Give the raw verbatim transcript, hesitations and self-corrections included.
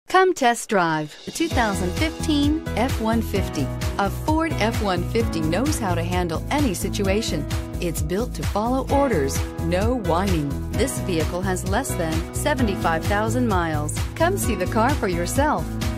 Come test drive the two thousand fifteen F one fifty. A Ford F one fifty knows how to handle any situation. It's built to follow orders, no whining. This vehicle has less than seventy-five thousand miles. Come see the car for yourself.